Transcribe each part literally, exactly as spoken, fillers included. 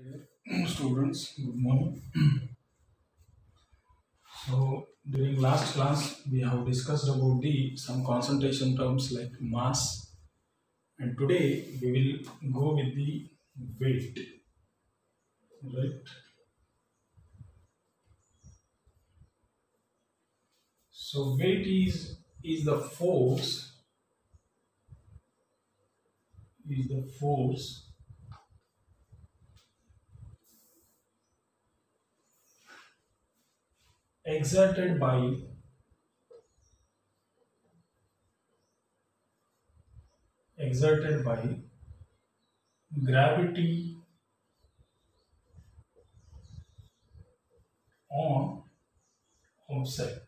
Dear students, good morning. So during last class we have discussed about the some concentration terms like mass, and today we will go with the weight, right? So weight is is the force is the force exerted by exerted by gravity on object,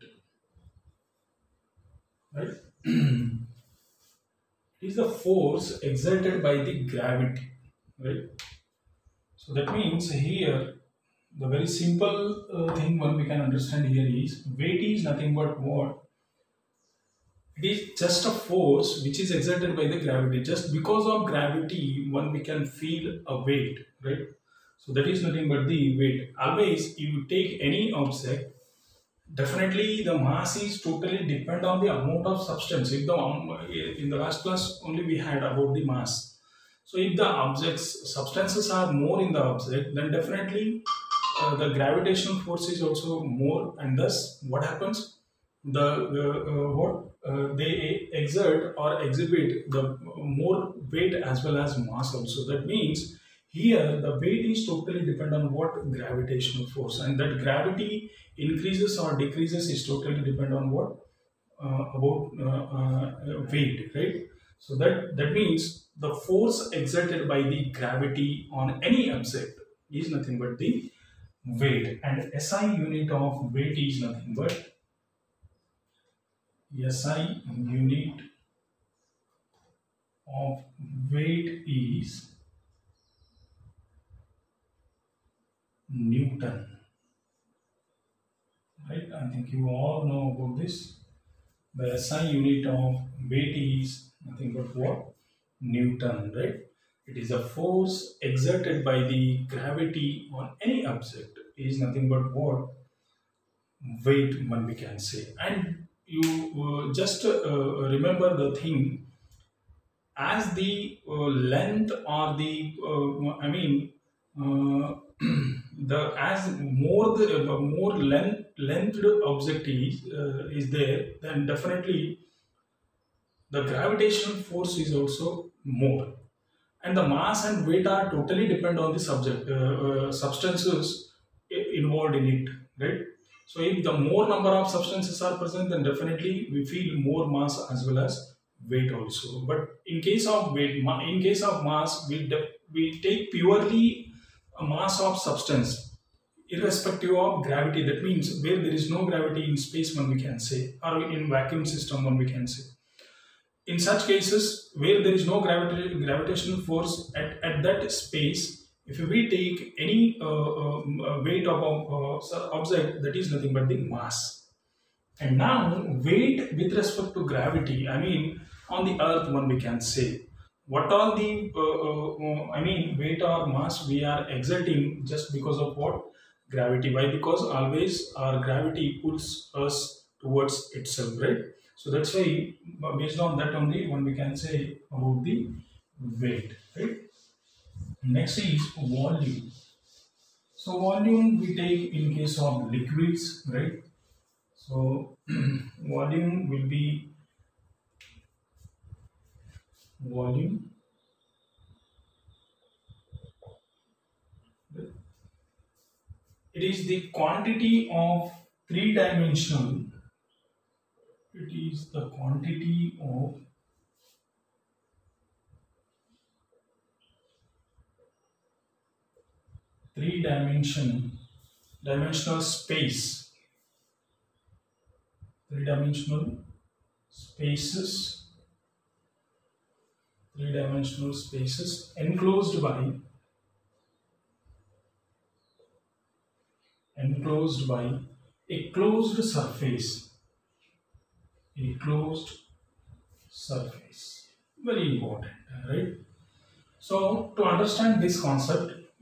right? It is the force exerted by the gravity, right? So that means here the very simple uh, thing one we can understand here is weight is nothing but what? It is just a force which is exerted by the gravity. Just because of gravity, one we can feel a weight, right? So that is nothing but the weight. Always, you take any object, definitely the mass is totally depend on the amount of substance. If the um, in the last class only we had about the mass. So if the objects substances are more in the object, then definitely uh, the gravitational force is also more, and thus what happens, the uh, uh, what uh, they exert or exhibit the more weight as well as mass also. That means here the weight is totally depend on what gravitational force, and that gravity increases or decreases is totally depend on what uh, about uh, uh, weight, right? So that that means the force exerted by the gravity on any object is nothing but the weight, and S I unit of weight is nothing but S I unit of weight is Newton, right? I think you all know about this. The S I unit of weight is nothing but what? Newton, right? It is a force exerted by the gravity on any object is nothing but what? Weight, one we can say. And you uh, just uh, remember the thing, as the uh, length or the uh, I mean uh, the as more the uh, more length lengthed object is uh, is there, then definitely the gravitational force is also more, and the mass and weight are totally depend on the subject uh, uh, substances i- involved in it, right? So if the more number of substances are present, then definitely we feel more mass as well as weight also. But in case of weight ma- in case of mass, we de- we take purely a mass of substance irrespective of gravity. That means where there is no gravity in space, one we can say, or in vacuum system, one we can say. In such cases where there is no gravita- gravitational force at, at that space, if we take any uh, um, uh, weight of a uh, so- object, that is nothing but the mass. And now weight with respect to gravity, I mean on the earth, one we can say, what all the uh, uh, uh, I mean weight or mass we are exerting just because of what? Gravity. Why? Because always our gravity pulls us towards itself, right? So that's why uh, based on that only one we can say about the weight, right? Next is volume. So volume we take in case of liquids, right? So volume will be volume. It is the quantity of three dimensional. It is the quantity of three dimension dimensional space. Three dimensional spaces. Three dimensional spaces enclosed by enclosed by a closed surface. A closed surface. Very important, right? So to understand this concept,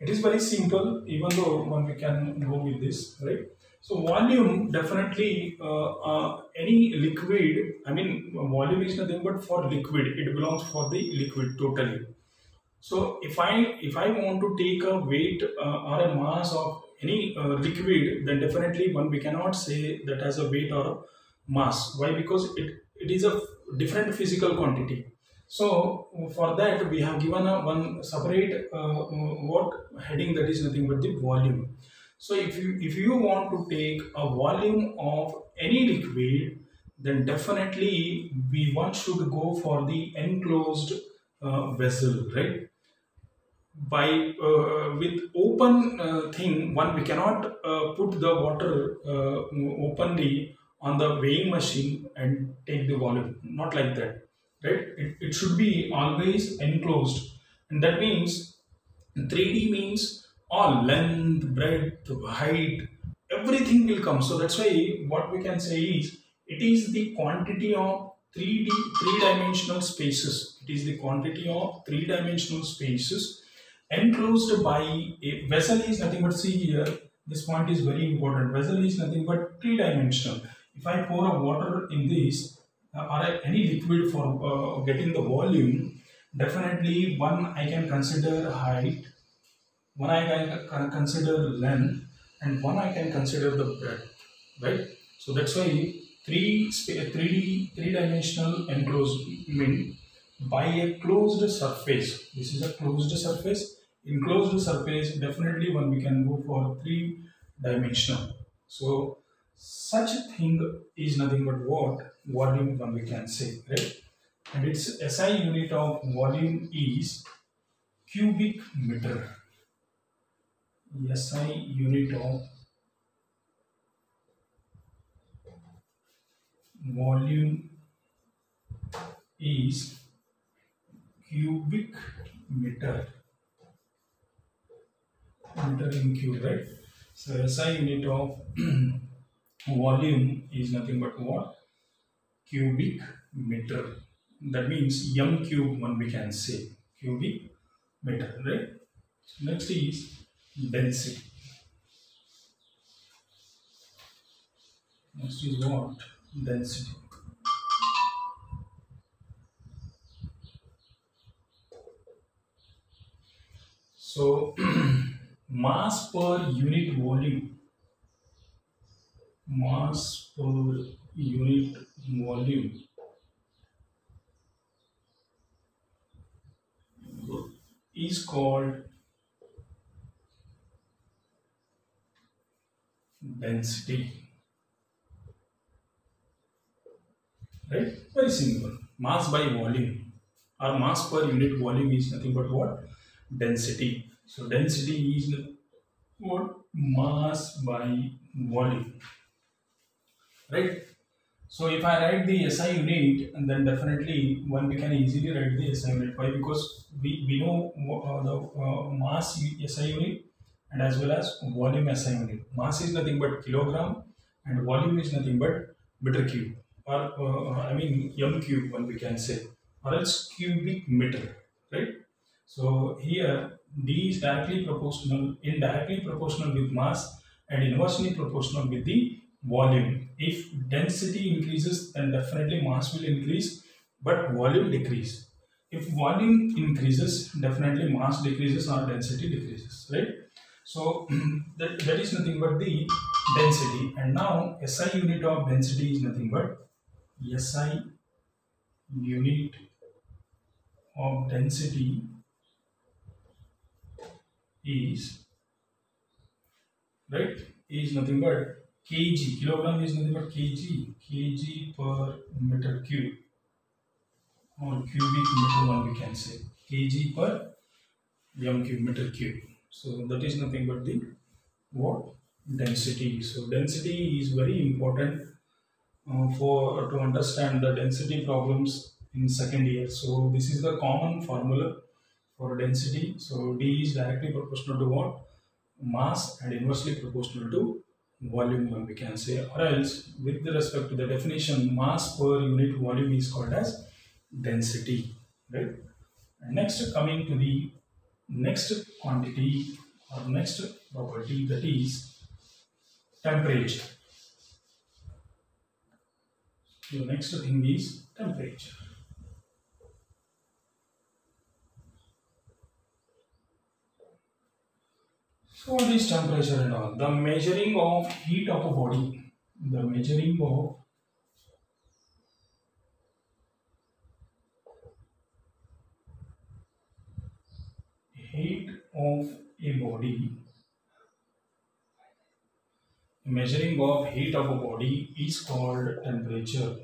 It is very simple, even though one we can go with this, right? So volume definitely uh, uh, any liquid. I mean, volume is nothing but for liquid. It belongs for the liquid totally. So if I if I want to take a weight uh, or a mass of any uh, liquid, then definitely one we cannot say that as a weight or a mass. Why? Because it it is a different physical quantity. So for that we have given a one separate uh, what heading, that is nothing but the volume. So if you if you want to take a volume of any liquid, then definitely we one should go for the enclosed uh, vessel, right? By uh, with open uh, thing, one we cannot uh, put the water uh, openly on the weighing machine and take the volume, not like that, right? It, it should be always enclosed, and that means three D means all length, breadth, height, everything will come. So that's why what we can say is it is the quantity of three D three dimensional spaces. It is the quantity of three dimensional spaces enclosed by a vessel. Is nothing but, see here, this point is very important. Vessel is nothing but three dimensional. If I pour a water in this uh, or any liquid for uh, getting the volume, definitely one I can consider height, one I can consider length, and one I can consider the breadth, right? So that's why three three D three dimensional enclosed mean by a closed surface. This is a closed surface. In closed surface, definitely one we can go for three dimensional. So such a thing is nothing but what volume one we can say, right? And its S I unit of volume is cubic meter. S I unit of volume is cubic meter. Meter in cube, right? So S I unit of volume is nothing but what? Cubic meter. That means m cube one we can say. Cubic meter, right? Next is density. Next is what? Density. So mass per unit volume, mass per unit volume is called density, right? Very simple. Mass by volume or mass per unit volume is nothing but what? Density. So density is what? Mass by volume, right? So if I write the S I unit, and then definitely one we can easily write the S I unit. Why? Because we, we know uh, the uh, mass S I unit and as well as volume S I unit. Mass is nothing but kilogram and volume is nothing but meter cube, or uh, I mean m cube one we can say, or else cubic meter, right? So here D is directly proportional, indirectly proportional with mass and inversely proportional with the volume. If density increases, then definitely mass will increase, but volume decrease. If volume increases, definitely mass decreases or density decreases, right? So that, that is nothing but the density. And now S I unit of density is nothing but S I unit of density is, right, is nothing but kg. Kilogram is nothing but kg. Kg per meter cube, or cubic meter one we can say. Kg per m cube, meter cube. So that is nothing but the what? Density. So density is very important uh, for to understand the density problems in second year. So this is the common formula for density. So D is directly proportional to what? Mass, and inversely proportional to volume one we can say, or else with the respect to the definition, mass per unit volume is called as density, right? And next, coming to the next quantity Our next property, that is temperature. The next thing is temperature. So what is temperature and all? The measuring of heat of a body. The measuring of heat of a body. Measuring of heat of a body is called temperature.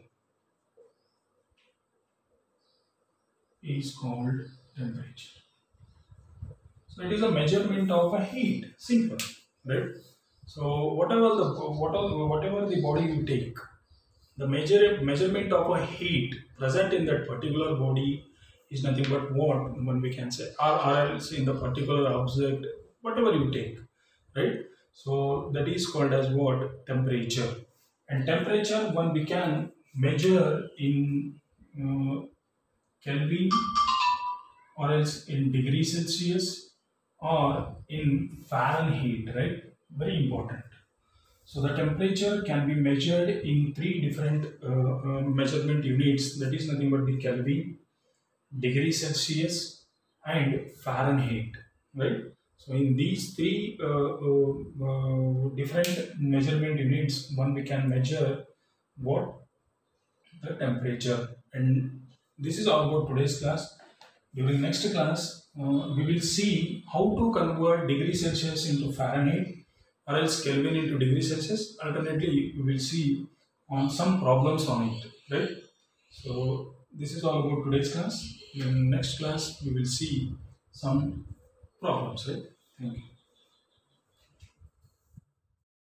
Is called temperature. So it is a measurement of a heat. Simple, right? So whatever the whatever whatever the body you take, the measure measurement of a heat present in that particular body is nothing but what when we can say, or, or else in the particular object, whatever you take, right? So that is called as what? Temperature. And temperature one we can measure in uh, Kelvin, or else in degree Celsius, or in Fahrenheit, right? Very important. So the temperature can be measured in three different uh, uh, measurement units, that is nothing but the Kelvin, degree Celsius, and Fahrenheit, right? So in these three uh, uh, uh, different measurement units, one we can measure what? The temperature. And this is all about today's class. During next class, uh, we will see how to convert degree Celsius into Fahrenheit, or else Kelvin into degree Celsius. Alternately, we will see on some problems on it, right? So this is all about today's class. In next class, we will see some problems, right? Thank you.